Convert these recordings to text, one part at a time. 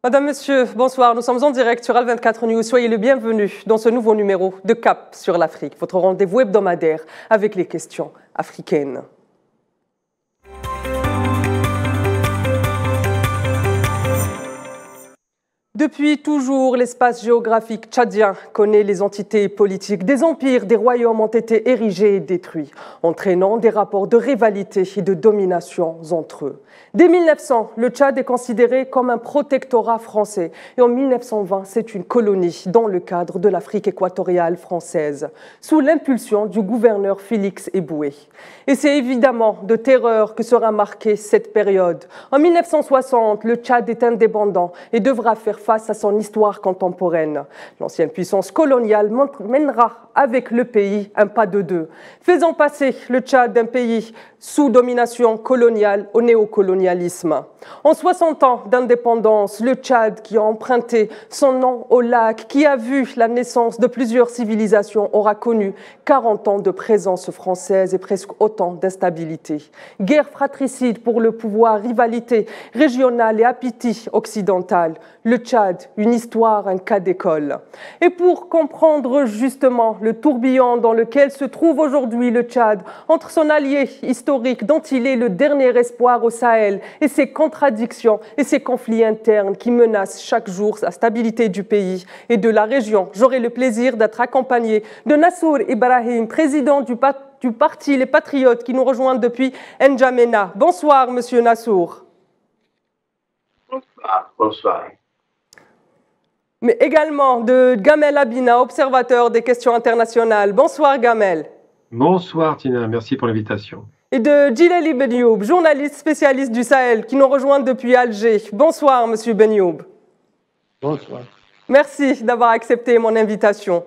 Madame, Monsieur, bonsoir. Nous sommes en direct sur Al24 News. Soyez le bienvenu dans ce nouveau numéro de Cap sur l'Afrique, votre rendez-vous hebdomadaire avec les questions africaines. Depuis toujours, l'espace géographique tchadien connaît les entités politiques. Des empires, des royaumes ont été érigés et détruits, entraînant des rapports de rivalité et de domination entre eux. Dès 1900, le Tchad est considéré comme un protectorat français. Et en 1920, c'est une colonie dans le cadre de l'Afrique équatoriale française, sous l'impulsion du gouverneur Félix Éboué. Et c'est évidemment de terreur que sera marquée cette période. En 1960, le Tchad est indépendant et devra faire face à son histoire contemporaine. L'ancienne puissance coloniale mènera avec le pays un pas de deux, faisant passer le Tchad d'un pays sous domination coloniale au néocolonialisme. En 60 ans d'indépendance, le Tchad, qui a emprunté son nom au lac, qui a vu la naissance de plusieurs civilisations, aura connu 40 ans de présence française et presque autant d'instabilité. Guerre fratricide pour le pouvoir, rivalité régionale et appétit occidental. Le Tchad, une histoire, un cas d'école. Et pour comprendre justement le tourbillon dans lequel se trouve aujourd'hui le Tchad, entre son allié historique dont il est le dernier espoir au Sahel et ses contradictions et ses conflits internes qui menacent chaque jour la stabilité du pays et de la région, j'aurai le plaisir d'être accompagné de Nassour Ibrahim, président du parti Les Patriotes, qui nous rejoint depuis N'Djamena. Bonsoir, monsieur Nassour. Bonsoir. Mais également de Gamel Abina, observateur des questions internationales. Bonsoir Gamel. Bonsoir Tina, merci pour l'invitation. Et de Djilali Benyoub, journaliste spécialiste du Sahel, qui nous rejoint depuis Alger. Bonsoir monsieur Benyoub. Bonsoir. Merci d'avoir accepté mon invitation.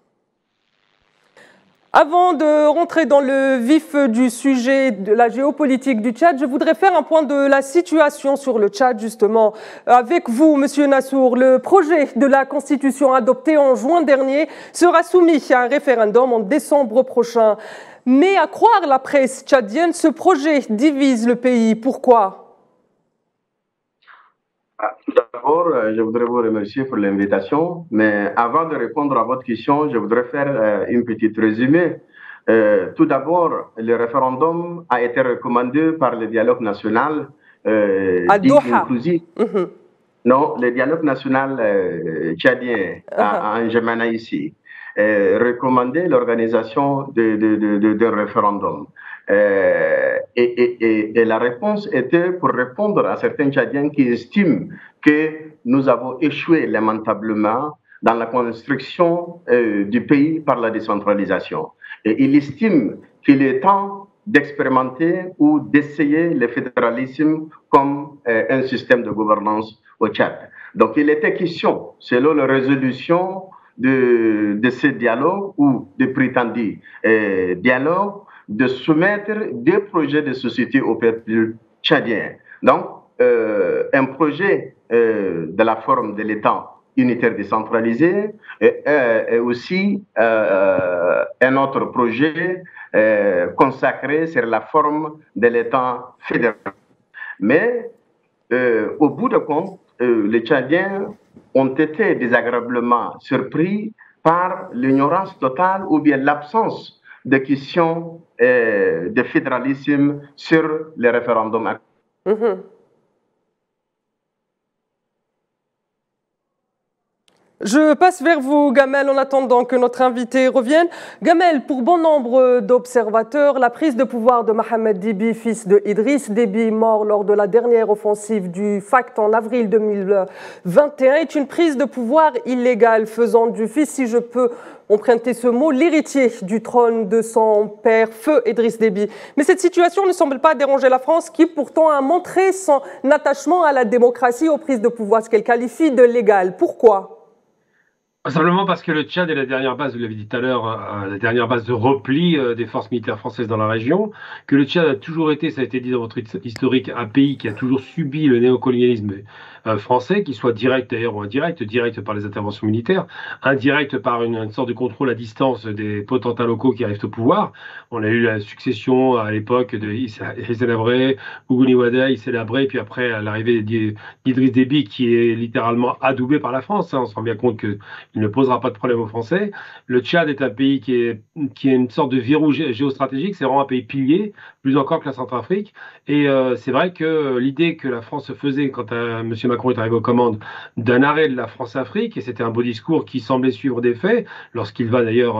Avant de rentrer dans le vif du sujet de la géopolitique du Tchad, je voudrais faire un point de la situation sur le Tchad, justement. Avec vous, monsieur Nassour, le projet de la Constitution adopté en juin dernier sera soumis à un référendum en décembre prochain. Mais à croire la presse tchadienne, ce projet divise le pays. Pourquoi ? Tout d'abord, je voudrais vous remercier pour l'invitation, mais avant de répondre à votre question, je voudrais faire une petite résumé. Tout d'abord, le référendum a été recommandé par le dialogue national dit inclusif. Non, le dialogue national tchadien à N'Djamena ici recommandé l'organisation d'un référendum. Et la réponse était pour répondre à certains Tchadiens qui estiment que nous avons échoué lamentablement dans la construction du pays par la décentralisation. Et il estime qu'il est temps d'expérimenter ou d'essayer le fédéralisme comme un système de gouvernance au Tchad. Donc il était question, selon la résolution de ce dialogue ou de prétendu dialogue, de soumettre des projets de société au peuple tchadien. Donc, un projet de la forme de l'État unitaire décentralisé et aussi un autre projet consacré sur la forme de l'État fédéral. Mais au bout de compte, les Tchadiens ont été désagréablement surpris par l'ignorance totale ou bien l'absence de questions de fédéralisme sur les référendums. Je passe vers vous, Gamel, en attendant que notre invité revienne. Gamel, pour bon nombre d'observateurs, la prise de pouvoir de Mohamed Déby, fils de Idriss Déby, mort lors de la dernière offensive du FACT en avril 2021, est une prise de pouvoir illégale, faisant du fils, si je peux emprunter ce mot, l'héritier du trône de son père, feu Idriss Déby. Mais cette situation ne semble pas déranger la France, qui pourtant a montré son attachement à la démocratie, aux prises de pouvoir, ce qu'elle qualifie de légal. Pourquoi ? Simplement parce que le Tchad est la dernière base, vous l'avez dit tout à l'heure, la dernière base de repli des forces militaires françaises dans la région, que le Tchad a toujours été, ça a été dit dans votre historique, un pays qui a toujours subi le néocolonialisme français, qu'il soit direct d'ailleurs ou indirect, direct par les interventions militaires, indirect par une sorte de contrôle à distance des potentats locaux qui arrivent au pouvoir. On a eu la succession à l'époque de Hissène Habré, Ougouni Wada, Hissène Habré, puis après l'arrivée d'Idriss Déby qui est littéralement adoubé par la France. On se rend bien compte qu'il ne posera pas de problème aux Français. Le Tchad est un pays qui est une sorte de verrou géostratégique, c'est vraiment un pays pilier, plus encore que la Centrafrique. Et c'est vrai que l'idée que la France se faisait quand M. Macron est arrivé aux commandes d'un arrêt de la France-Afrique, et c'était un beau discours qui semblait suivre des faits, lorsqu'il va d'ailleurs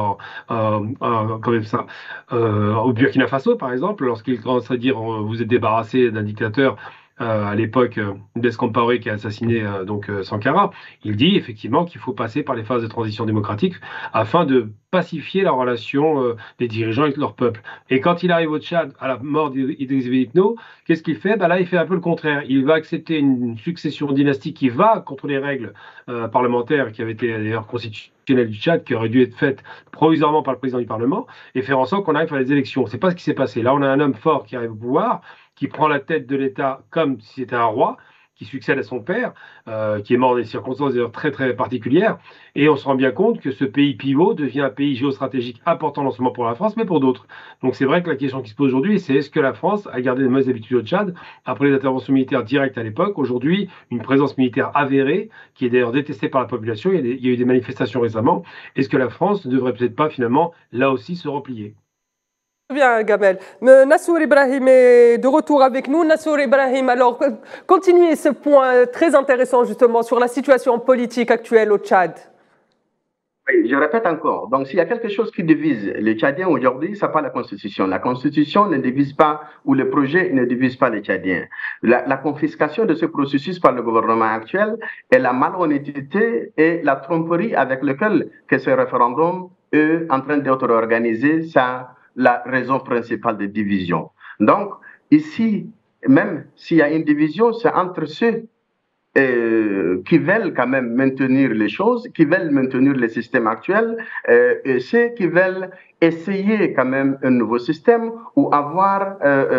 au Burkina Faso, par exemple, lorsqu'il commence à dire vous êtes débarrassé d'un dictateur. À l'époque Blaise Compaoré qui a assassiné Sankara, il dit effectivement qu'il faut passer par les phases de transition démocratique afin de pacifier la relation des dirigeants avec leur peuple. Et quand il arrive au Tchad, à la mort d'Idriss Déby Itno, qu'est-ce qu'il fait? Là, il fait un peu le contraire. Il va accepter une succession dynastique qui va contre les règles parlementaires qui avaient été d'ailleurs constitutionnelles du Tchad, qui auraient dû être faites provisoirement par le président du Parlement, et faire en sorte qu'on arrive à les élections. C'est pas ce qui s'est passé. Là, on a un homme fort qui arrive au pouvoir, qui prend la tête de l'État comme si c'était un roi, qui succède à son père, qui est mort dans des circonstances d'ailleurs très très particulières, et on se rend bien compte que ce pays pivot devient un pays géostratégique important non seulement pour la France, mais pour d'autres. Donc c'est vrai que la question qui se pose aujourd'hui, c'est est-ce que la France a gardé de mauvaises habitudes au Tchad, après les interventions militaires directes à l'époque, aujourd'hui une présence militaire avérée, qui est d'ailleurs détestée par la population, il y a eu des manifestations récemment, est-ce que la France ne devrait peut-être pas finalement, là aussi, se replier? Bien, Gamel. Nassour Ibrahim est de retour avec nous. Nassour Ibrahim, alors, continuez ce point très intéressant justement sur la situation politique actuelle au Tchad. Oui, je répète encore. Donc, s'il y a quelque chose qui divise les Tchadiens aujourd'hui, ce n'est pas la Constitution. La Constitution ne divise pas, ou le projet ne divise pas les Tchadiens. La confiscation de ce processus par le gouvernement actuel est la malhonnêteté et la tromperie avec laquelle que ce référendum est en train d'être organisé, ça la raison principale de division. Donc, ici, même s'il y a une division, c'est entre ceux qui veulent quand même maintenir les choses, qui veulent maintenir le système actuel, et ceux qui veulent essayer quand même un nouveau système ou avoir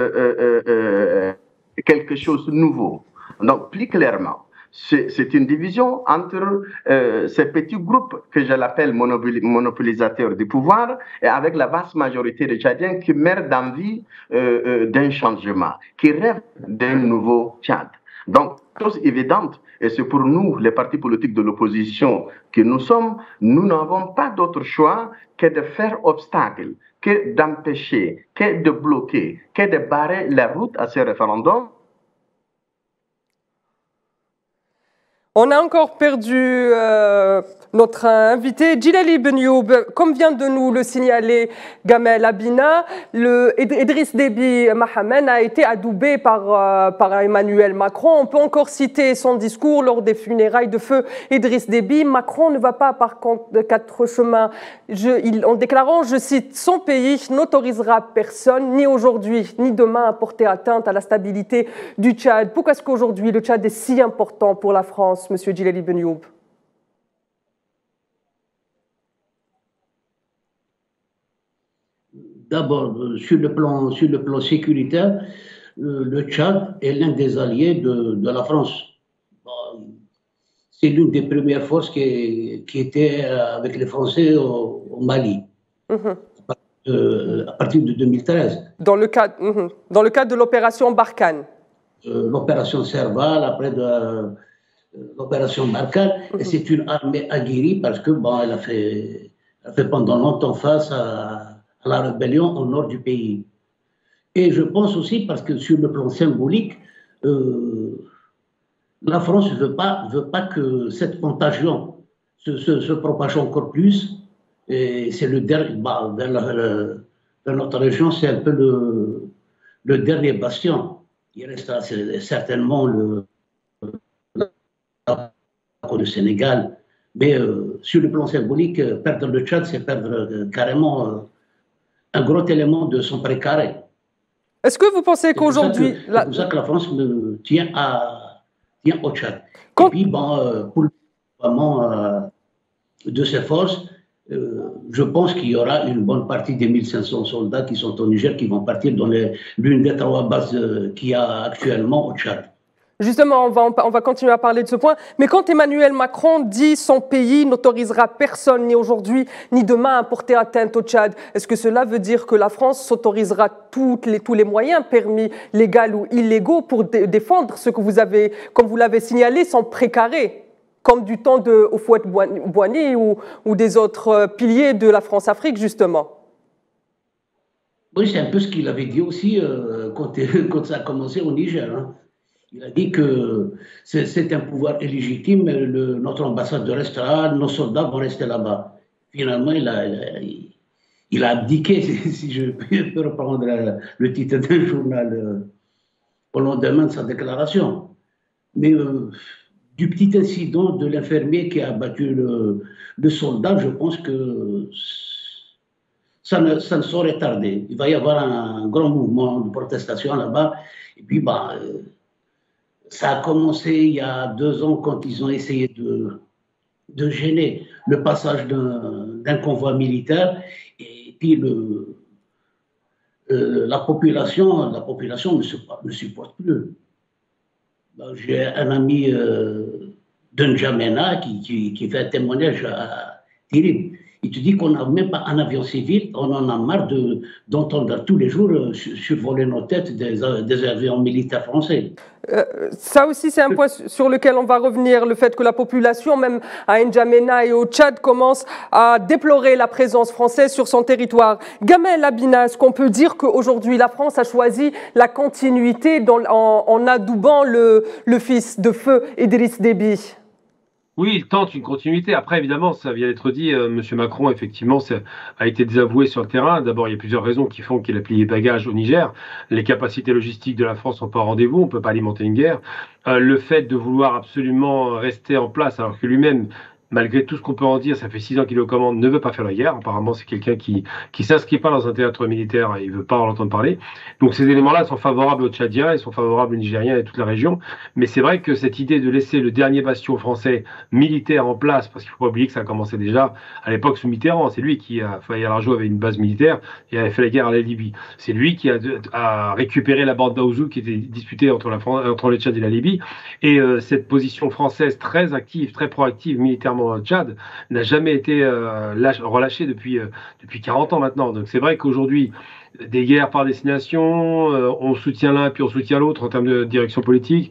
quelque chose de nouveau. Donc, plus clairement, c'est une division entre ces petits groupes que je l'appelle monopolisateurs du pouvoir et avec la vaste majorité des Tchadiens qui meurent d'envie d'un changement, qui rêvent d'un nouveau Tchad. Donc, chose évidente, et c'est pour nous, les partis politiques de l'opposition que nous sommes, nous n'avons pas d'autre choix que de faire obstacle, que d'empêcher, que de bloquer, que de barrer la route à ce référendum. On a encore perdu notre invité, Djilali Benyoub. Comme vient de nous le signaler Gamel Abina, Idriss Déby Mohamed a été adoubé par Emmanuel Macron. On peut encore citer son discours lors des funérailles de feu Idriss Déby. Macron ne va pas par quatre chemins. En déclarant, je cite, son pays n'autorisera personne, ni aujourd'hui, ni demain, à porter atteinte à la stabilité du Tchad. Pourquoi est-ce qu'aujourd'hui le Tchad est si important pour la France? Monsieur Djilali Benyoub. D'abord, sur le plan sécuritaire, le Tchad est l'un des alliés de la France. C'est l'une des premières forces qui était avec les Français au Mali, à partir de 2013. Dans le cadre de l'opération Barkhane. L'opération Serval, après l'opération Barkhane, et c'est une armée aguerrie parce que elle a fait pendant longtemps face à la rébellion au nord du pays. Et je pense aussi parce que sur le plan symbolique, la France ne veut pas que cette contagion se propage encore plus. Et c'est le dernier, dans notre région, c'est un peu le dernier bastion. Il restera certainement le Sénégal. Mais sur le plan symbolique, perdre le Tchad, c'est perdre carrément un gros élément de son précaré. Est-ce que vous pensez qu'aujourd'hui... C'est pour ça que la France tient au Tchad. Et puis, pour le déploiement de ces forces, je pense qu'il y aura une bonne partie des 1500 soldats qui sont au Niger qui vont partir dans l'une des 3 bases qu'il y a actuellement au Tchad. Justement, on va continuer à parler de ce point. Mais quand Emmanuel Macron dit son pays n'autorisera personne, ni aujourd'hui, ni demain, à porter atteinte au Tchad, est-ce que cela veut dire que la France s'autorisera tous les moyens permis, légaux ou illégaux, pour défendre ce que vous avez, comme vous l'avez signalé, sans précaré, comme du temps de Houphouët-Boigny ou des autres piliers de la France-Afrique, justement? Oui, c'est un peu ce qu'il avait dit aussi quand ça a commencé au Niger. Hein. Il a dit que c'est un pouvoir illégitime, notre ambassadeur restera, nos soldats vont rester là-bas. Finalement, il a abdiqué, si je peux reprendre le titre d'un journal au lendemain de sa déclaration. Mais du petit incident de l'infirmier qui a abattu le soldat, je pense que ça ne saurait tarder. Il va y avoir un grand mouvement de protestation là-bas. Et puis, ça a commencé il y a 2 ans quand ils ont essayé de gêner le passage d'un convoi militaire. Et puis, la population ne supporte plus. J'ai un ami de N'Djamena qui fait un témoignage terrible. Il te dit qu'on n'a même pas un avion civil, on en a marre d'entendre tous les jours survoler nos têtes des avions militaires français. Ça aussi, c'est un point sur lequel on va revenir, le fait que la population, même à N'Djamena et au Tchad, commence à déplorer la présence française sur son territoire. Gamel Abina, est-ce qu'on peut dire qu'aujourd'hui, la France a choisi la continuité en adoubant le fils de feu Idriss Déby? Oui, il tente une continuité. Après, évidemment, ça vient d'être dit, M. Macron, effectivement, a été désavoué sur le terrain. D'abord, il y a plusieurs raisons qui font qu'il a plié bagages au Niger. Les capacités logistiques de la France sont pas au rendez-vous, on ne peut pas alimenter une guerre. Le fait de vouloir absolument rester en place, alors que lui-même, malgré tout ce qu'on peut en dire, ça fait 6 ans qu'il est aux commandes, ne veut pas faire la guerre. Apparemment, c'est quelqu'un qui s'inscrit pas dans un théâtre militaire et il veut pas en entendre parler. Donc ces éléments-là sont favorables aux Tchadiens, ils sont favorables aux Nigériens et à toute la région. Mais c'est vrai que cette idée de laisser le dernier bastion français militaire en place, parce qu'il faut pas oublier que ça a commencé déjà à l'époque sous Mitterrand, c'est lui qui a, Faye-Largeau avait une base militaire et avait fait la guerre à la Libye. C'est lui qui a récupéré la bande d'Aouzou qui était disputée entre le Tchad et la Libye. Et cette position française très active, très proactive militairement au Tchad n'a jamais été relâché depuis 40 ans maintenant. Donc c'est vrai qu'aujourd'hui, des guerres par destination, on soutient l'un puis on soutient l'autre en termes de direction politique,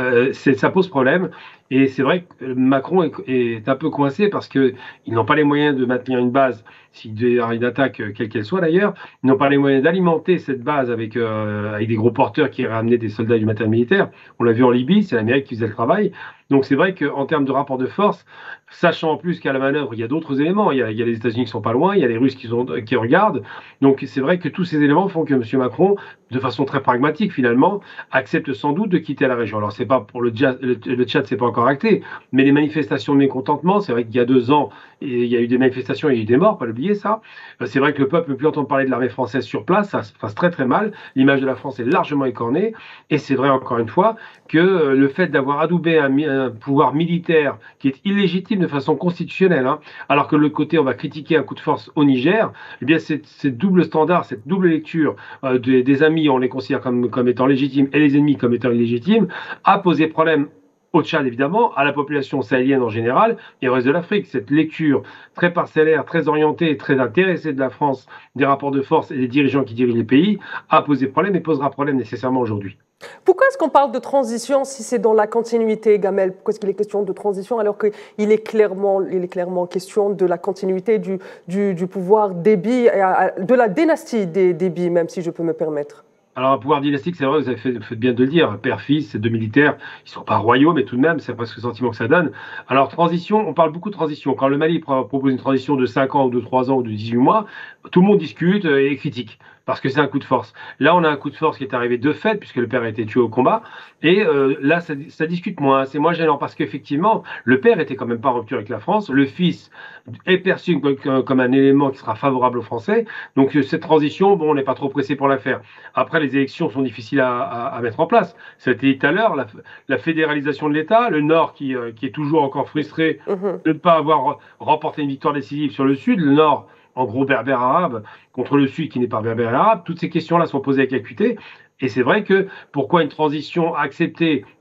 ça pose problème. Et c'est vrai que Macron est un peu coincé parce qu'ils n'ont pas les moyens de maintenir une base, s'il devait y avoir une attaque, quelle qu'elle soit d'ailleurs, ils n'ont pas les moyens d'alimenter cette base avec des gros porteurs qui ramenaient des soldats et du matériel militaire. On l'a vu en Libye, c'est l'Amérique qui faisait le travail. Donc c'est vrai qu'en termes de rapport de force, sachant en plus qu'à la manœuvre, il y a d'autres éléments. Il y a les États-Unis qui sont pas loin, il y a les Russes qui regardent. Donc c'est vrai que tous ces éléments font que M. Macron, de façon très pragmatique finalement, accepte sans doute de quitter la région. Alors c'est pas pour le Tchad, c'est pas encore acté, mais les manifestations de mécontentement, c'est vrai qu'il y a 2 ans, il y a eu des manifestations, il y a eu des morts, pas l'oublier ça. C'est vrai que le peuple ne peut plus entendre parler de l'armée française sur place, ça se passe très très mal. L'image de la France est largement écornée, et c'est vrai encore une fois que le fait d'avoir adoubé un pouvoir militaire qui est illégitime de façon constitutionnelle, hein, alors que de l'autre côté on va critiquer un coup de force au Niger, eh bien c'est double standard, cette double lecture des amis, on les considère comme étant légitimes et les ennemis comme étant illégitimes, a posé problème au Tchad évidemment, à la population sahélienne en général et au reste de l'Afrique. Cette lecture très parcellaire, très orientée, très intéressée de la France, des rapports de force et des dirigeants qui dirigent les pays, a posé problème et posera problème nécessairement aujourd'hui. Pourquoi est-ce qu'on parle de transition si c'est dans la continuité, Gamel? Pourquoi est-ce qu'il est question de transition alors qu'il est clairement question de la continuité du pouvoir Déby, de la dynastie des Déby, même si je peux me permettre? Alors, un pouvoir dynastique, c'est vrai, vous avez fait bien de le dire. Père-fils, ces 2 militaires, ils ne sont pas royaux, mais tout de même, c'est presque le sentiment que ça donne. Alors, transition, on parle beaucoup de transition. Quand le Mali propose une transition de 5 ans ou de 3 ans ou de 18 mois, tout le monde discute et critique, parce que c'est un coup de force. Là, on a un coup de force qui est arrivé de fait, puisque le père a été tué au combat. Et là, ça discute moins. C'est moins gênant, parce qu'effectivement, le père était quand même pas en rupture avec la France. Le fils est perçu comme un élément qui sera favorable aux Français. Donc, cette transition, bon, on n'est pas trop pressé pour la faire. Après, les élections sont difficiles à mettre en place. Ça a été dit tout à l'heure, la fédéralisation de l'État, le Nord qui est toujours encore frustré de ne pas avoir remporté une victoire décisive sur le Sud, le Nord, en gros berbère arabe, contre le Sud qui n'est pas berbère arabe. Toutes ces questions-là sont posées avec acuité. Et c'est vrai que pourquoi une transition acceptée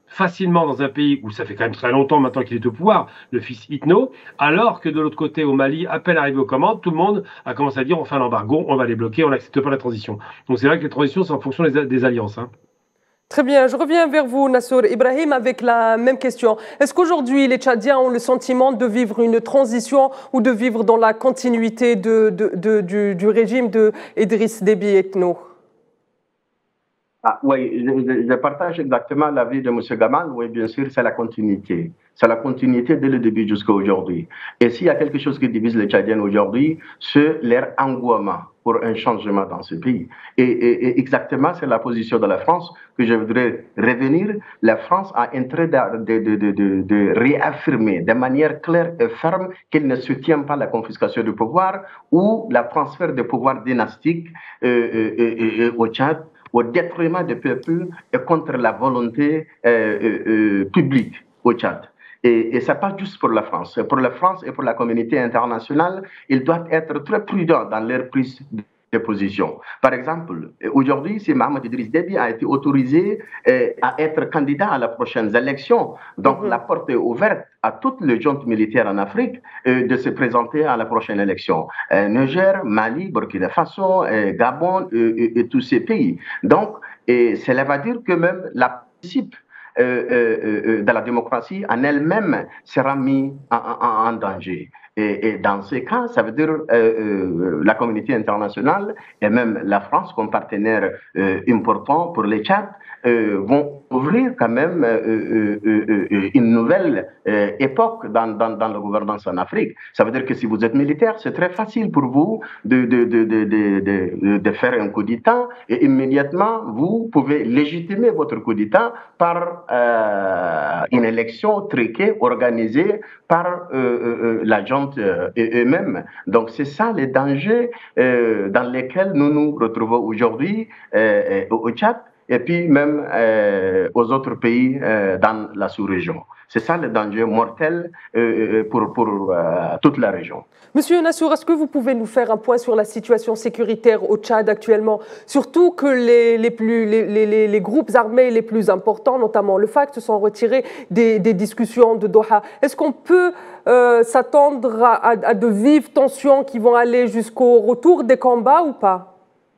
facilement dans un pays où ça fait quand même très longtemps maintenant qu'il est au pouvoir, le fils Itno, alors que de l'autre côté, au Mali, à peine arrivé aux commandes, tout le monde a commencé à dire on fait un embargo, on va les bloquer, on n'accepte pas la transition. Donc c'est vrai que les transitions, c'est en fonction des alliances. Hein. Très bien, je reviens vers vous, Nassour Ibrahim, avec la même question. Est-ce qu'aujourd'hui, les Tchadiens ont le sentiment de vivre une transition ou de vivre dans la continuité du régime de Idriss Déby Itno? Ah, oui, je partage exactement l'avis de M. Gamal. Oui, bien sûr, c'est la continuité. C'est la continuité dès le début jusqu'à aujourd'hui. Et s'il y a quelque chose qui divise les Tchadiens aujourd'hui, c'est leur engouement pour un changement dans ce pays. Et exactement, c'est la position de la France que je voudrais revenir. La France a intérêt de réaffirmer de manière claire et ferme qu'elle ne soutient pas la confiscation du pouvoir ou le transfert de pouvoir dynastique au Tchad, au détriment des peuples et contre la volonté publique au Tchad. Et ce n'est pas juste pour la France. Pour la France et pour la communauté internationale, ils doivent être très prudents dans leur prise de position. Par exemple, aujourd'hui, si Mohamed Idriss Déby a été autorisé à être candidat à la prochaine élection, donc la porte est ouverte à toutes les juntes militaires en Afrique de se présenter à la prochaine élection. Niger, Mali, Burkina Faso, Gabon et tous ces pays. Donc, cela va dire que même la principe de la démocratie en elle-même sera mis en danger. Et dans ces cas, ça veut dire la communauté internationale et même la France comme partenaire important pour les Tchad vont ouvrir quand même une nouvelle époque dans la gouvernance en Afrique. Ça veut dire que si vous êtes militaire, c'est très facile pour vous de faire un coup d'État et immédiatement vous pouvez légitimer votre coup d'État par une élection truquée, organisée par la junte eux-mêmes. Donc c'est ça les dangers dans lesquels nous nous retrouvons aujourd'hui au Tchad et puis même aux autres pays dans la sous-région. C'est ça le danger mortel pour toute la région. Monsieur Nassour, est-ce que vous pouvez nous faire un point sur la situation sécuritaire au Tchad actuellement? Surtout que les groupes armés les plus importants, notamment le FACT, se sont retirés des discussions de Doha. Est-ce qu'on peut s'attendre à de vives tensions qui vont aller jusqu'au retour des combats ou pas?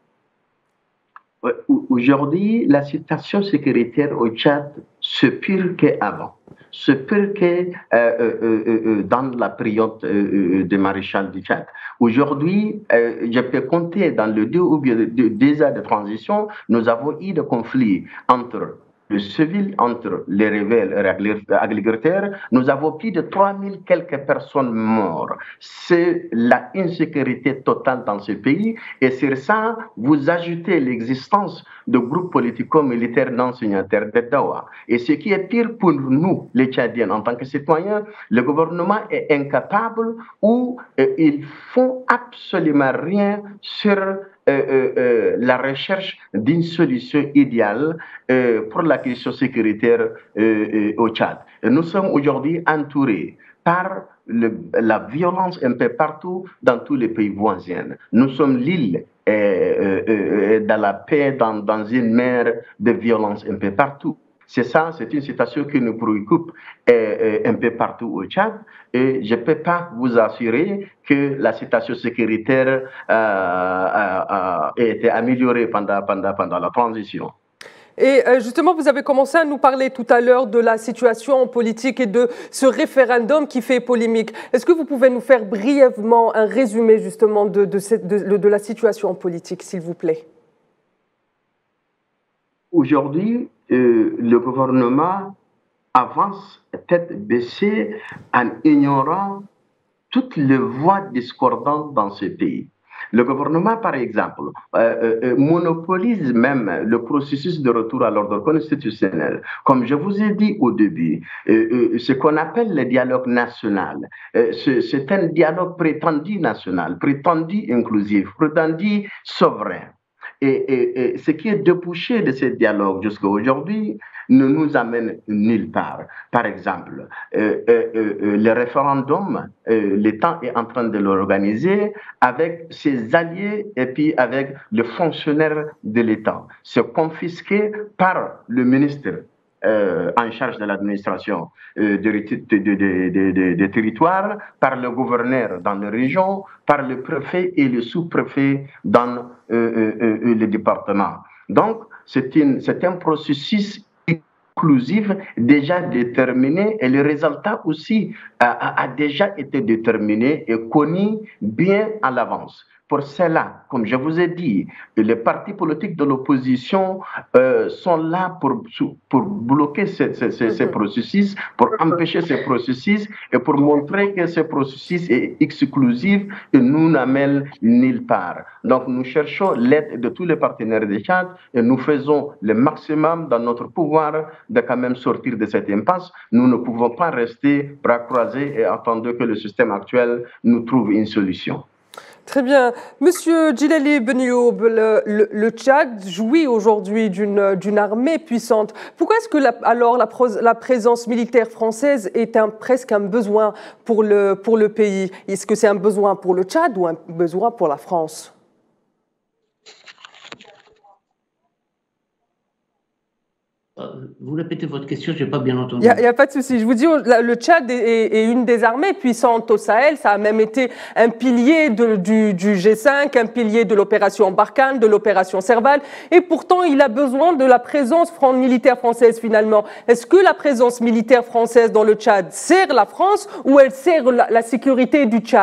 Aujourd'hui, la situation sécuritaire au Tchad, c'est pire qu'avant. C'est pire que dans la période de maréchal du Tchad. Aujourd'hui, je peux compter dans le 2 ou bien 2 ans de transition, nous avons eu des conflits entre le civil, entre les rebelles agrégataires. Nous avons plus de 3000 quelques personnes mortes. C'est la insécurité totale dans ce pays. Et sur ça, vous ajoutez l'existence de groupes politico-militaires non signataires de Doha. Et ce qui est pire pour nous, les Tchadiens, en tant que citoyens, le gouvernement est incapable ou ils font absolument rien sur la recherche d'une solution idéale pour la question sécuritaire au Tchad. Et nous sommes aujourd'hui entourés par la violence un peu partout dans tous les pays voisins. Nous sommes l'île dans la paix, dans une mer de violence un peu partout. C'est ça, c'est une situation qui nous préoccupe un peu partout au Tchad. Et je ne peux pas vous assurer que la situation sécuritaire a été améliorée pendant la transition. Et justement, vous avez commencé à nous parler tout à l'heure de la situation politique et de ce référendum qui fait polémique. Est-ce que vous pouvez nous faire brièvement un résumé justement de la situation politique, s'il vous plaît? Aujourd'hui, le gouvernement avance tête baissée en ignorant toutes les voix discordantes dans ce pays. Le gouvernement, par exemple, monopolise même le processus de retour à l'ordre constitutionnel. Comme je vous ai dit au début, ce qu'on appelle le dialogue national, c'est un dialogue prétendu national, prétendu inclusif, prétendu souverain. Et ce qui est débouché de ce dialogue jusqu'à aujourd'hui ne nous amène nulle part. Par exemple, le référendum, l'État est en train de l'organiser avec ses alliés et puis avec les fonctionnaires de l'État. C'est confisqué par le ministre en charge de l'administration des territoires, par le gouverneur dans les régions, par le préfet et le sous-préfet dans les départements. Donc, c'est un processus inclusif déjà déterminé et le résultat aussi a déjà été déterminé et connu bien à l'avance. Pour cela, comme je vous ai dit, les partis politiques de l'opposition sont là pour bloquer ces processus, pour empêcher ces processus et pour montrer que ce processus est exclusif et nous n'amène nulle part. Donc nous cherchons l'aide de tous les partenaires de Tchad et nous faisons le maximum dans notre pouvoir de quand même sortir de cette impasse. Nous ne pouvons pas rester bras croisés et attendre que le système actuel nous trouve une solution. Très bien. Monsieur Djilali Ben Youb, le Tchad jouit aujourd'hui d'une armée puissante. Pourquoi est-ce que la présence militaire française est presque un besoin pour le pays? Est-ce que c'est un besoin pour le Tchad ou un besoin pour la France? Vous répétez votre question, je n'ai pas bien entendu. Il n'y a pas de souci. Je vous dis, le Tchad est une des armées puissantes au Sahel. Ça a même été un pilier du G5, un pilier de l'opération Barkhane, de l'opération Serval. Et pourtant, il a besoin de la présence militaire française finalement. Est-ce que la présence militaire française dans le Tchad sert la France ou elle sert la sécurité du Tchad ?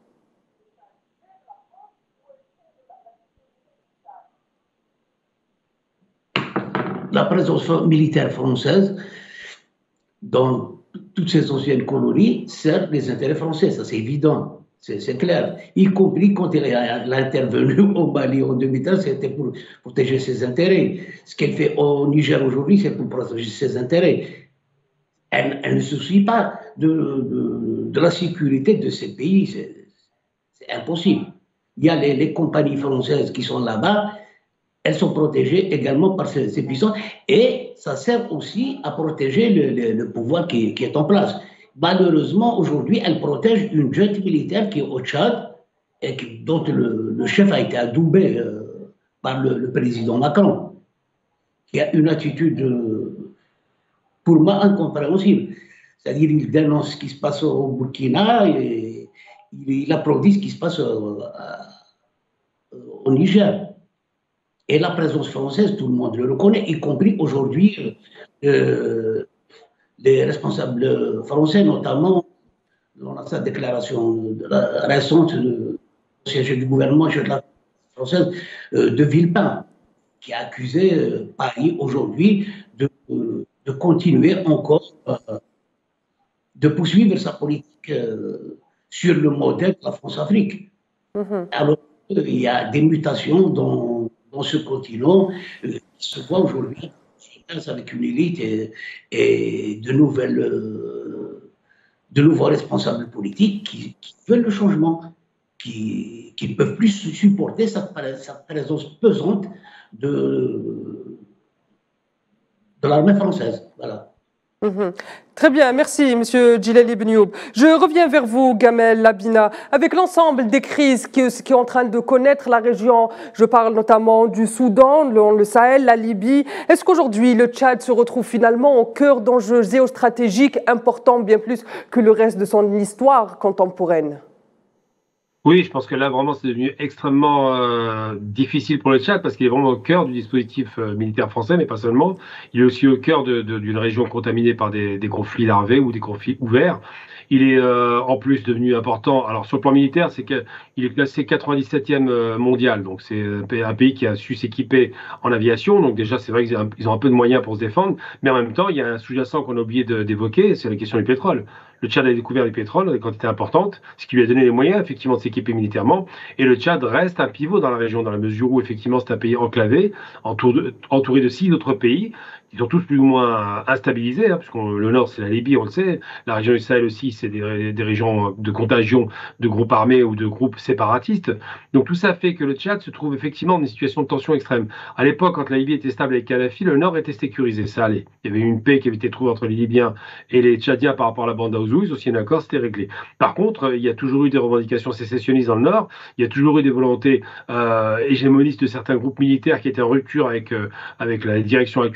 La présence militaire française dans toutes ces anciennes colonies sert les intérêts français, ça c'est évident, c'est clair. Y compris quand elle est intervenue au Mali en 2013, c'était pour protéger ses intérêts. Ce qu'elle fait au Niger aujourd'hui, c'est pour protéger ses intérêts. Elle ne se soucie pas de la sécurité de ces pays, c'est impossible. Il y a les compagnies françaises qui sont là-bas. Elles sont protégées également par ces puissances et ça sert aussi à protéger le pouvoir qui est en place. Malheureusement, aujourd'hui, elle protège une junte militaire qui est au Tchad et dont le chef a été adoubé par le président Macron, qui a une attitude, pour moi, incompréhensible. C'est-à-dire qu'il dénonce ce qui se passe au Burkina et il applaudit ce qui se passe au Niger. Et la présence française, tout le monde le reconnaît, y compris aujourd'hui les responsables français, notamment dans sa déclaration récente du siège du gouvernement chef de la française de Villepin, qui a accusé Paris aujourd'hui de continuer encore, de poursuivre sa politique sur le modèle de la France-Afrique. Alors, il y a des mutations dans ce continent qui se voit aujourd'hui avec une élite et de nouveaux responsables politiques qui veulent le changement, qui ne peuvent plus supporter sa présence pesante de l'armée française. Voilà. Très bien, merci Monsieur Djilali Ben Youb. Je reviens vers vous, Gamel Labina, avec l'ensemble des crises qui est en train de connaître la région. Je parle notamment du Soudan, le Sahel, la Libye. Est-ce qu'aujourd'hui le Tchad se retrouve finalement au cœur d'enjeux géostratégiques importants bien plus que le reste de son histoire contemporaine ? Oui, je pense que là, vraiment, c'est devenu extrêmement difficile pour le Tchad parce qu'il est vraiment au cœur du dispositif militaire français, mais pas seulement. Il est aussi au cœur d'une région contaminée par des conflits larvés ou des conflits ouverts. Il est en plus devenu important. Alors, sur le plan militaire, c'est qu'il est classé 97e mondial. Donc, c'est un pays qui a su s'équiper en aviation. Donc, déjà, c'est vrai qu'ils ont un peu de moyens pour se défendre. Mais en même temps, il y a un sous-jacent qu'on a oublié d'évoquer, c'est la question du pétrole. Le Tchad a découvert du pétrole dans des quantités importantes, ce qui lui a donné les moyens, effectivement, de s'équiper militairement. Et le Tchad reste un pivot dans la région, dans la mesure où, effectivement, c'est un pays enclavé, entouré de 6 autres pays. Ils sont tous plus ou moins instabilisés, hein, puisque le nord, c'est la Libye, on le sait. La région du Sahel aussi, c'est des régions de contagion de groupes armés ou de groupes séparatistes. Donc tout ça fait que le Tchad se trouve effectivement dans une situation de tension extrême. À l'époque, quand la Libye était stable avec Kadhafi, le nord était sécurisé, ça allait. Il y avait une paix qui avait été trouvée entre les Libyens et les Tchadiens par rapport à la bande Aouzou, aussi un accord, c'était réglé. Par contre, il y a toujours eu des revendications sécessionnistes dans le nord, il y a toujours eu des volontés hégémonistes de certains groupes militaires qui étaient en rupture avec la direction actuelle politique.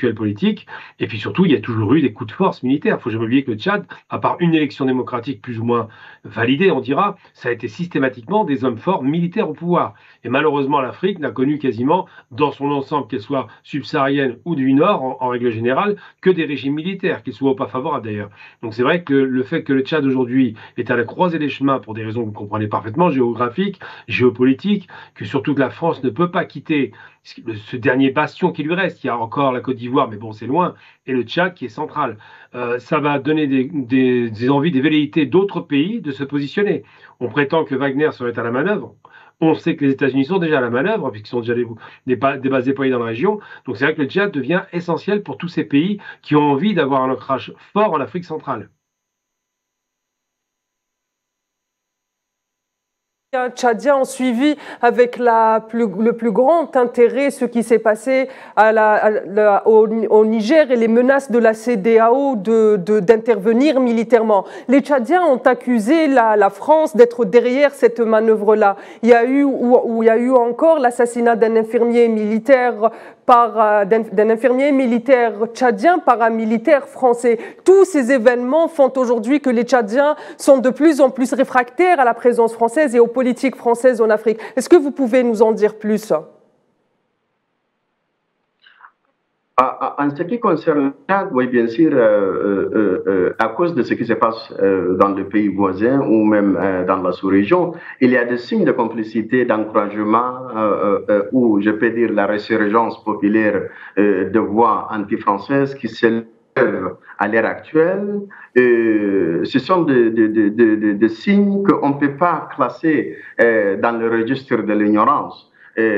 politique. Et puis surtout, il y a toujours eu des coups de force militaires. Il ne faut jamais oublier que le Tchad, à part une élection démocratique plus ou moins validée, on dira, ça a été systématiquement des hommes forts militaires au pouvoir. Et malheureusement, l'Afrique n'a connu quasiment, dans son ensemble, qu'elle soit subsaharienne ou du Nord, en règle générale, que des régimes militaires, qu'ils soient pas favorables d'ailleurs. Donc c'est vrai que le fait que le Tchad aujourd'hui est à la croisée des chemins, pour des raisons que vous comprenez parfaitement, géographiques, géopolitiques, que surtout que la France ne peut pas quitter ce dernier bastion qui lui reste. Il y a encore la Côte d'Ivoire, mais bon, c'est loin, et le Tchad qui est central. Ça va donner des envies, des velléités d'autres pays de se positionner. On prétend que Wagner serait à la manœuvre. On sait que les États-Unis sont déjà à la manœuvre, puisqu'ils sont déjà des bases déployées dans la région. Donc c'est vrai que le Tchad devient essentiel pour tous ces pays qui ont envie d'avoir un ancrage fort en Afrique centrale. Tchadiens ont suivi avec le plus grand intérêt ce qui s'est passé au Niger et les menaces de la CEDEAO d'intervenir militairement. Les Tchadiens ont accusé la France d'être derrière cette manœuvre-là. Il y a eu encore l'assassinat d'un infirmier militaire d'un infirmier militaire tchadien par un militaire français. Tous ces événements font aujourd'hui que les Tchadiens sont de plus en plus réfractaires à la présence française et aux politiques françaises en Afrique. Est-ce que vous pouvez nous en dire plus ? En ce qui concerne le Tchad, oui, bien sûr, à cause de ce qui se passe dans le pays voisin ou même dans la sous-région, il y a des signes de complicité, d'encouragement, ou je peux dire la résurgence populaire de voix anti-françaises qui s'élèvent à l'heure actuelle. Ce sont des signes qu'on ne peut pas classer dans le registre de l'ignorance.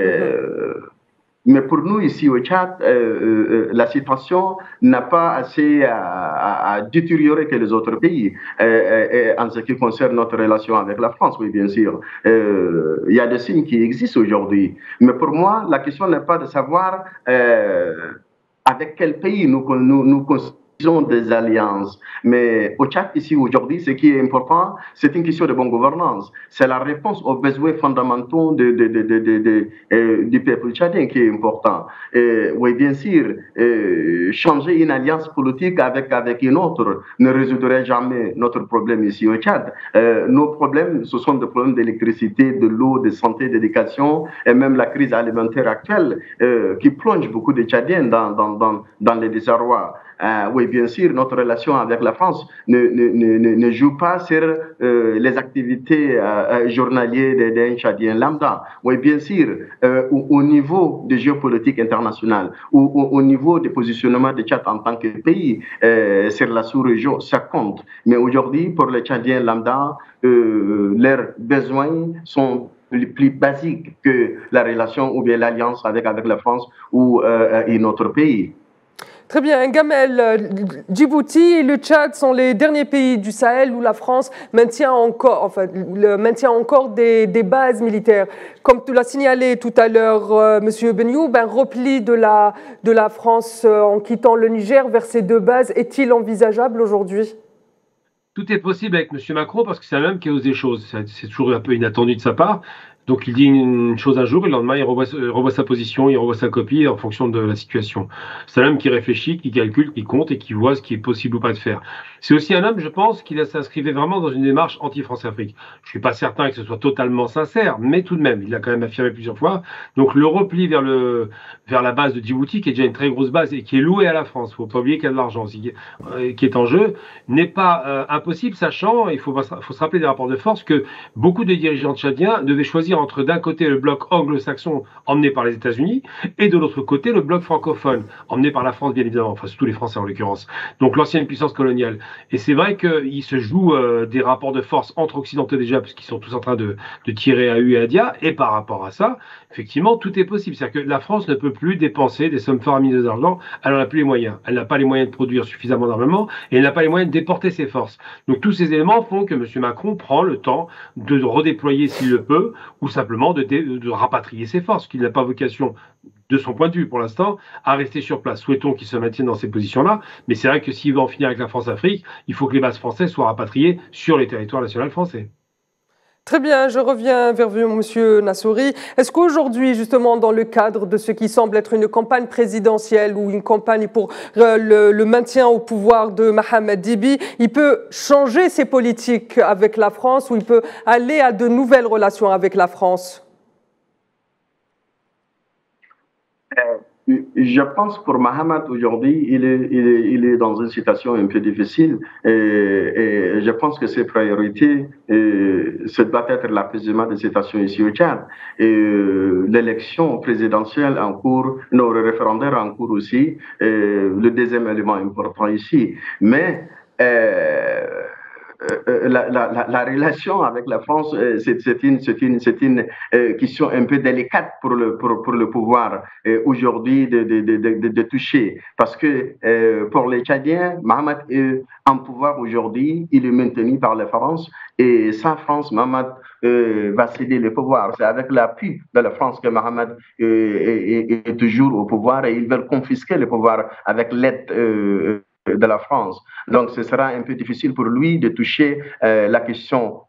Mais pour nous, ici au Tchad, la situation n'a pas assez à détériorer que les autres pays. En ce qui concerne notre relation avec la France, oui, bien sûr. Il y a des signes qui existent aujourd'hui. Mais pour moi, la question n'est pas de savoir avec quel pays nous des alliances. Mais au Tchad, ici, aujourd'hui, ce qui est important, c'est une question de bonne gouvernance. C'est la réponse aux besoins fondamentaux du peuple tchadien qui est important. Oui, bien sûr, changer une alliance politique avec une autre ne résoudrait jamais notre problème ici au Tchad. Nos problèmes, ce sont des problèmes d'électricité, de l'eau, de santé, d'éducation, et même la crise alimentaire actuelle qui plonge beaucoup de Tchadiens dans le désarroi. Oui, bien sûr, notre relation avec la France ne joue pas sur les activités journalières d'un Tchadien lambda. Oui, bien sûr, au niveau de géopolitique internationale, au niveau du positionnement de Tchad en tant que pays sur la sous-région, ça compte. Mais aujourd'hui, pour les Tchadiens lambda, leurs besoins sont plus basiques que la relation ou bien l'alliance avec la France ou un autre pays. Très bien. Gamel, Djibouti et le Tchad sont les derniers pays du Sahel où la France maintient encore des bases militaires. Comme tu l'as signalé tout à l'heure, Monsieur Benyoub, un repli de la France en quittant le Niger vers ces deux bases est-il envisageable aujourd'hui ? Tout est possible avec M. Macron parce que c'est un homme qui ose des choses. C'est toujours un peu inattendu de sa part. Donc il dit une chose un jour et le lendemain il revoit sa position, il revoit sa copie en fonction de la situation. C'est un homme qui réfléchit, qui calcule, qui compte et qui voit ce qui est possible ou pas de faire. C'est aussi un homme, je pense, qui s'inscrivait vraiment dans une démarche anti-France-Afrique. Je suis pas certain que ce soit totalement sincère, mais tout de même, il l'a quand même affirmé plusieurs fois. Donc le repli vers la base de Djibouti, qui est déjà une très grosse base et qui est louée à la France, faut pas oublier qu'il y a de l'argent aussi, qui est en jeu, n'est pas impossible, sachant, il faut se rappeler des rapports de force, que beaucoup de dirigeants tchadiens devaient choisir entre d'un côté le bloc anglo-saxon emmené par les États-Unis et de l'autre côté le bloc francophone emmené par la France bien évidemment, enfin tous les Français en l'occurrence, donc l'ancienne puissance coloniale. Et c'est vrai qu'il se joue des rapports de force entre occidentaux déjà parce qu'ils sont tous en train de tirer à U et à Dia, et par rapport à ça, effectivement tout est possible, c'est-à-dire que la France ne peut plus dépenser des sommes faramineuses d'argent, elle n'en a plus les moyens, elle n'a pas les moyens de produire suffisamment d'armement et elle n'a pas les moyens de déporter ses forces. Donc tous ces éléments font que M. Macron prend le temps de redéployer s'il le peut, ou simplement de rapatrier ses forces, qu'il n'a pas vocation, de son point de vue pour l'instant, à rester sur place. Souhaitons qu'il se maintienne dans ces positions-là, mais c'est vrai que s'il veut en finir avec la France-Afrique, il faut que les bases françaises soient rapatriées sur les territoires nationaux français. Très bien, je reviens vers vous, Monsieur Nassouri. Est-ce qu'aujourd'hui, justement, dans le cadre de ce qui semble être une campagne présidentielle ou une campagne pour le maintien au pouvoir de Mohamed Déby, il peut changer ses politiques avec la France ou il peut aller à de nouvelles relations avec la France? Je pense pour Mohamed aujourd'hui, il est dans une situation un peu difficile et je pense que ses priorités, ce doit être l'apaisement des situations ici au Tchad. L'élection présidentielle en cours, le référendaire en cours aussi, le deuxième élément important ici. Mais la relation avec la France, c'est une question un peu délicate pour le pouvoir aujourd'hui de toucher. Parce que pour les Tchadiens, Mohamed est en pouvoir aujourd'hui, il est maintenu par la France et sans France, Mohamed va céder le pouvoir. C'est avec l'appui de la France que Mohamed est toujours au pouvoir et ils veulent confisquer le pouvoir avec l'aide de la France. Donc, ce sera un peu difficile pour lui de toucher la question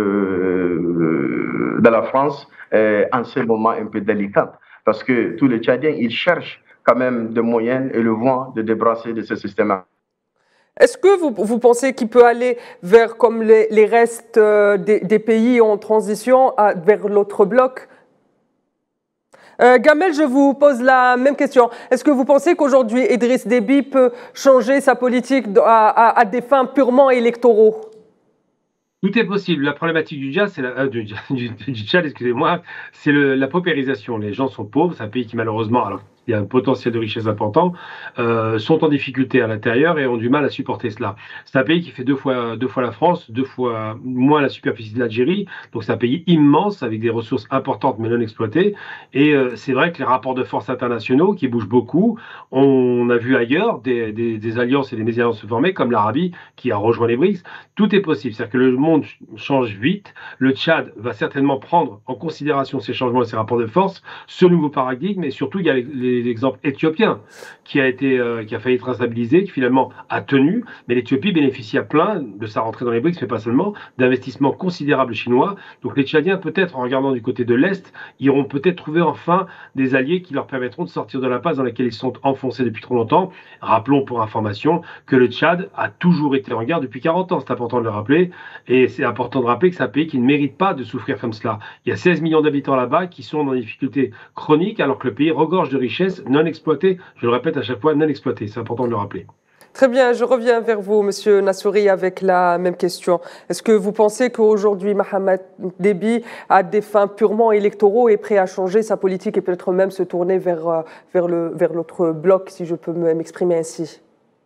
de la France en ce moment un peu délicat. Parce que tous les Tchadiens, ils cherchent quand même des moyens et le vent de débrasser de ce système. Est-ce que vous pensez qu'il peut aller vers, comme les restes des pays en transition, vers l'autre bloc? Gamel, je vous pose la même question. Est-ce que vous pensez qu'aujourd'hui, Idriss Déby peut changer sa politique à des fins purement électoraux? Tout est possible. La problématique du Tchad, du Tchad, excusez-moi, c'est la paupérisation. Les gens sont pauvres. C'est un pays qui, malheureusement, alors il y a un potentiel de richesse important, sont en difficulté à l'intérieur et ont du mal à supporter cela. C'est un pays qui fait deux fois la France, 2 fois moins la superficie de l'Algérie. Donc c'est un pays immense avec des ressources importantes mais non exploitées. Et c'est vrai que les rapports de force internationaux qui bougent beaucoup, on a vu ailleurs des alliances et des mésalliances se former, comme l'Arabie qui a rejoint les BRICS. Tout est possible. C'est-à-dire que le monde change vite. Le Tchad va certainement prendre en considération ces changements et ces rapports de force, ce nouveau paradigme, et surtout il y a l'exemple éthiopien qui a failli être instabilisé, qui finalement a tenu, mais l'Éthiopie bénéficie à plein de sa rentrée dans les BRICS, mais pas seulement, d'investissements considérables chinois. Donc les Tchadiens, peut-être en regardant du côté de l'Est, iront peut-être trouver enfin des alliés qui leur permettront de sortir de l'impasse dans laquelle ils sont enfoncés depuis trop longtemps. Rappelons pour information que le Tchad a toujours été en guerre depuis 40 ans, c'est important de le rappeler, et c'est important de rappeler que c'est un pays qui ne mérite pas de souffrir comme cela. Il y a 16 millions d'habitants là-bas qui sont dans des difficultés chroniques alors que le pays regorge de richesses non exploitées, je le répète à chaque fois, non exploitées, c'est important de le rappeler. Très bien, je reviens vers vous, Monsieur Nassouri, avec la même question. Est-ce que vous pensez qu'aujourd'hui, Mohamed Déby, à des fins purement électoraux, est prêt à changer sa politique et peut-être même se tourner vers l'autre bloc, si je peux m'exprimer ainsi?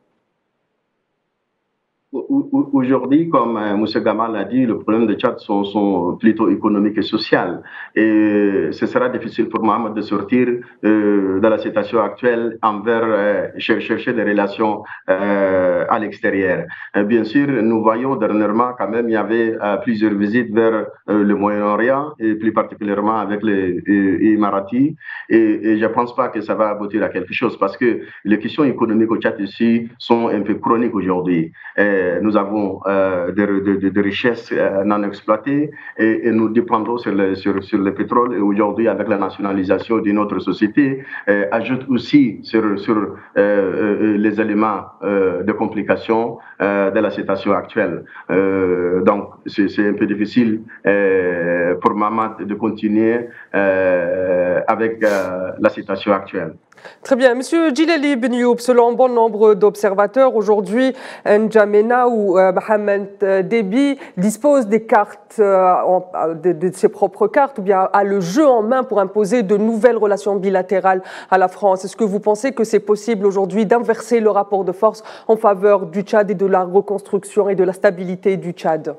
Aujourd'hui, comme M. Gamal l'a dit, le problème de Tchad sont plutôt économiques et sociaux. Et ce sera difficile pour Mohamed de sortir de la situation actuelle envers chercher des relations à l'extérieur. Bien sûr, nous voyons dernièrement quand même, il y avait plusieurs visites vers le Moyen-Orient et plus particulièrement avec les Émiratis. Et je ne pense pas que ça va aboutir à quelque chose parce que les questions économiques au Tchad ici sont un peu chroniques aujourd'hui. Nous avons des richesses non exploitées et nous dépendons sur le pétrole. Et aujourd'hui, avec la nationalisation d'une autre société, ajoute aussi sur les éléments de complication de la situation actuelle. Donc, c'est un peu difficile pour Mohamed de continuer avec la situation actuelle. Très bien. Monsieur Djilali Ben Youb, selon bon nombre d'observateurs, aujourd'hui, N'Djamena ou Mohamed Déby dispose des cartes, de ses propres cartes, ou bien a le jeu en main pour imposer de nouvelles relations bilatérales à la France. Est-ce que vous pensez que c'est possible aujourd'hui d'inverser le rapport de force en faveur du Tchad et de la reconstruction et de la stabilité du Tchad?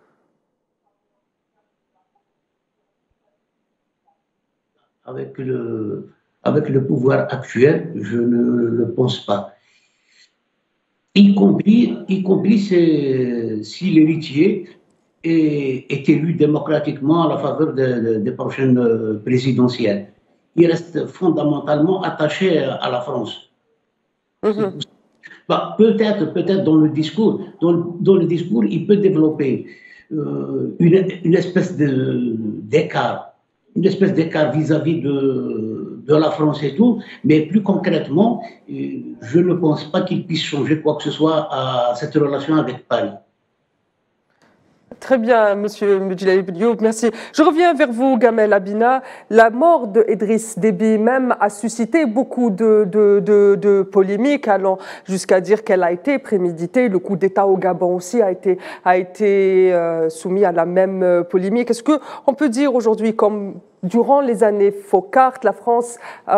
Avec le pouvoir actuel, je ne le pense pas. Y compris si l'héritier est élu démocratiquement à la faveur des prochaines présidentielles. Il reste fondamentalement attaché à la France. Bah, peut-être dans le discours, il peut développer une espèce d'écart, vis-à-vis de la France et tout, mais plus concrètement, je ne pense pas qu'il puisse changer quoi que ce soit à cette relation avec Paris. Très bien, Monsieur Djilali Ben Youb, merci. Je reviens vers vous, Gamel Abina. La mort de Idriss Déby même a suscité beaucoup de polémiques, allant jusqu'à dire qu'elle a été préméditée. Le coup d'État au Gabon aussi a été soumis à la même polémique. Est-ce qu'on peut dire aujourd'hui, comme durant les années Focart, la France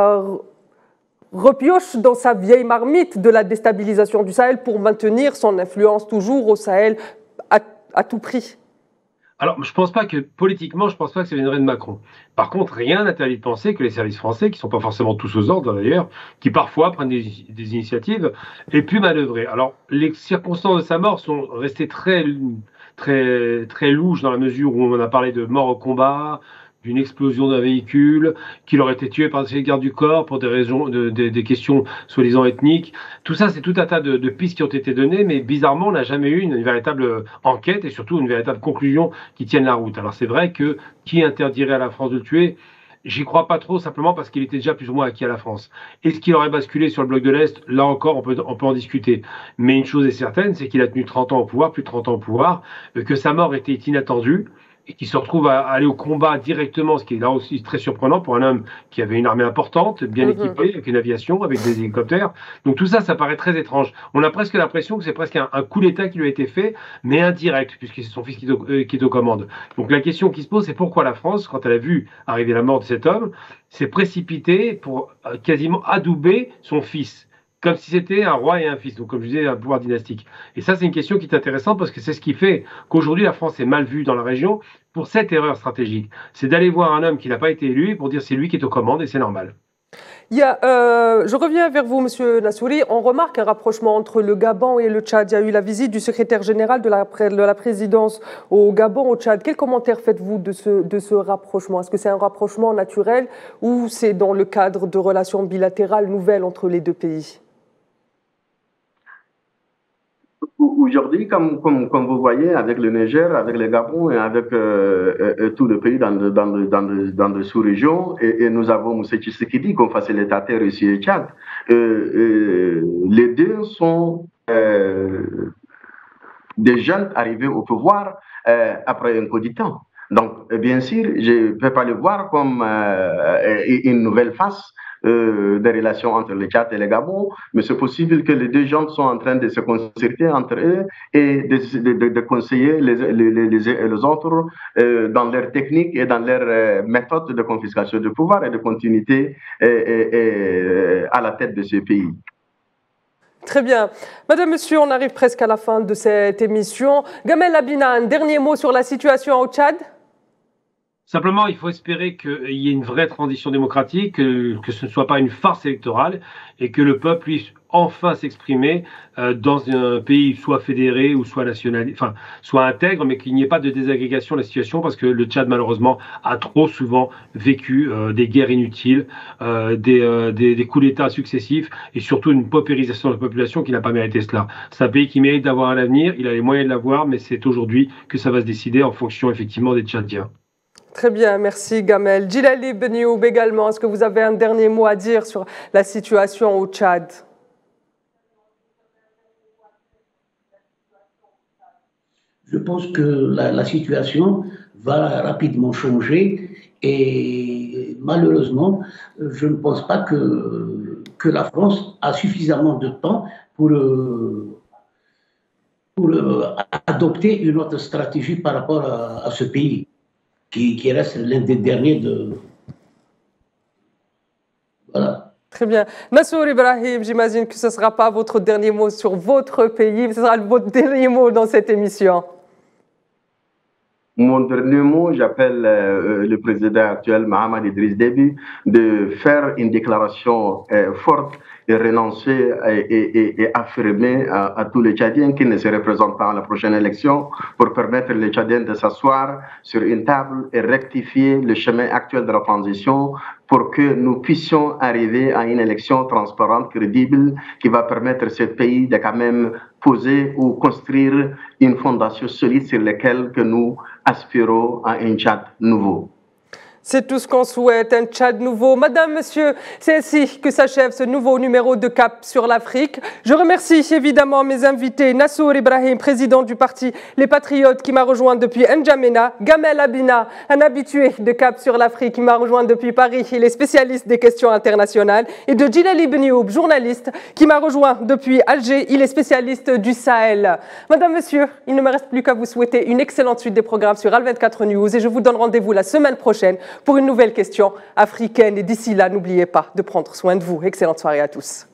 repioche dans sa vieille marmite de la déstabilisation du Sahel pour maintenir son influence toujours au Sahel à tout prix? Alors, je pense pas que, politiquement, je pense pas que ça viendrait de Macron. Par contre, rien n'interdit de penser que les services français, qui sont pas forcément tous aux ordres d'ailleurs, qui parfois prennent des initiatives, aient pu manœuvrer. Alors, les circonstances de sa mort sont restées très louches dans la mesure où on a parlé de mort au combat, d'une explosion d'un véhicule, qu'il aurait été tué par des gardes du corps pour des raisons, des questions soi-disant ethniques. Tout ça, c'est tout un tas de pistes qui ont été données, mais bizarrement, on n'a jamais eu une véritable enquête et surtout une véritable conclusion qui tienne la route. Alors c'est vrai que qui interdirait à la France de le tuer? J'y crois pas trop, simplement parce qu'il était déjà plus ou moins acquis à la France. Est-ce qu'il aurait basculé sur le bloc de l'Est? Là encore, on peut en discuter. Mais une chose est certaine, c'est qu'il a tenu 30 ans au pouvoir, plus de 30 ans au pouvoir, que sa mort était inattendue, et qui se retrouve à aller au combat directement, ce qui est là aussi très surprenant pour un homme qui avait une armée importante, bien équipée, avec une aviation, avec des hélicoptères. Donc tout ça, ça paraît très étrange. On a presque l'impression que c'est presque un coup d'État qui lui a été fait, mais indirect, puisque c'est son fils qui est aux commandes. Donc la question qui se pose, c'est pourquoi la France, quand elle a vu arriver la mort de cet homme, s'est précipitée pour quasiment adouber son fils, comme si c'était un roi et un fils, donc comme je disais, un pouvoir dynastique. Et ça, c'est une question qui est intéressante parce que c'est ce qui fait qu'aujourd'hui, la France est mal vue dans la région pour cette erreur stratégique. C'est d'aller voir un homme qui n'a pas été élu pour dire c'est lui qui est aux commandes et c'est normal. Je reviens vers vous, Monsieur Nassouri. On remarque un rapprochement entre le Gabon et le Tchad. Il y a eu la visite du secrétaire général de la présidence au Gabon, au Tchad. Quel commentaire faites-vous de ce rapprochement? Est-ce que c'est un rapprochement naturel ou c'est dans le cadre de relations bilatérales nouvelles entre les deux pays? Aujourd'hui, comme vous voyez, avec le Niger, avec le Gabon et avec tous les pays dans de sous-régions, et nous avons Moussa Tshisekedi comme facilitateur ici au Tchad, les deux sont des jeunes arrivés au pouvoir après un coup de temps. Donc, bien sûr, je ne peux pas le voir comme une nouvelle face des relations entre le Tchad et le Gabon, mais c'est possible que les deux gens sont en train de se concerter entre eux et de conseiller les uns et les autres dans leurs techniques et dans leurs méthodes de confiscation du pouvoir et de continuité à la tête de ce pays. Très bien. Madame, Monsieur, on arrive presque à la fin de cette émission. Gamel Abina, un dernier mot sur la situation au Tchad? Simplement, il faut espérer qu'il y ait une vraie transition démocratique, que ce ne soit pas une farce électorale et que le peuple puisse enfin s'exprimer dans un pays soit fédéré ou soit national, enfin soit intègre, mais qu'il n'y ait pas de désagrégation de la situation parce que le Tchad malheureusement a trop souvent vécu des guerres inutiles, des coups d'État successifs et surtout une paupérisation de la population qui n'a pas mérité cela. C'est un pays qui mérite d'avoir un avenir, il a les moyens de l'avoir, mais c'est aujourd'hui que ça va se décider en fonction effectivement des Tchadiens. Très bien, merci Gamel. Djilali Ben Youb également, est-ce que vous avez un dernier mot à dire sur la situation au Tchad? Je pense que la situation va rapidement changer et malheureusement, je ne pense pas que la France a suffisamment de temps pour adopter une autre stratégie par rapport à ce pays. Qui reste l'un des derniers de... Voilà. Très bien. Nassour Ibrahim, j'imagine que ce ne sera pas votre dernier mot sur votre pays, mais ce sera votre dernier mot dans cette émission. Mon dernier mot, j'appelle le président actuel, Mohamed Idriss Déby, de faire une déclaration forte et renoncer et affirmer à tous les Tchadiens qui ne se représentent pas à la prochaine élection pour permettre les Tchadiens de s'asseoir sur une table et rectifier le chemin actuel de la transition pour que nous puissions arriver à une élection transparente, crédible, qui va permettre à ce pays de quand même poser ou construire une fondation solide sur laquelle que nous aspirons à un Tchad nouveau. C'est tout ce qu'on souhaite, un Tchad nouveau. Madame, Monsieur, c'est ainsi que s'achève ce nouveau numéro de Cap sur l'Afrique. Je remercie évidemment mes invités, Nassour Ibrahim, président du parti Les Patriotes, qui m'a rejoint depuis N'Djamena, Gamel Abina, un habitué de Cap sur l'Afrique, qui m'a rejoint depuis Paris, il est spécialiste des questions internationales, et de Djilali Benioub, journaliste, qui m'a rejoint depuis Alger, il est spécialiste du Sahel. Madame, Monsieur, il ne me reste plus qu'à vous souhaiter une excellente suite des programmes sur Al24 News, et je vous donne rendez-vous la semaine prochaine pour une nouvelle question africaine. Et d'ici là, n'oubliez pas de prendre soin de vous. Excellente soirée à tous.